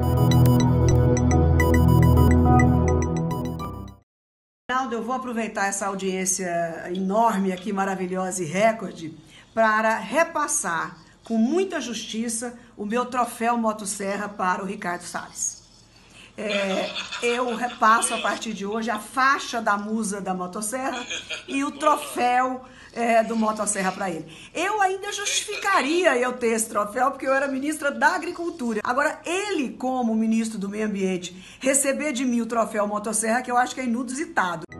Eu vou aproveitar essa audiência enorme aqui, maravilhosa e recorde, para repassar com muita justiça o meu troféu Motosserra para o Ricardo Salles. Eu repasso a partir de hoje a faixa da musa da Motosserra e o troféu do Motosserra para ele. Eu ainda justificaria eu ter esse troféu porque eu era ministra da Agricultura. Agora, ele como ministro do Meio Ambiente, receber de mim o troféu Motosserra, que eu acho que é inusitado.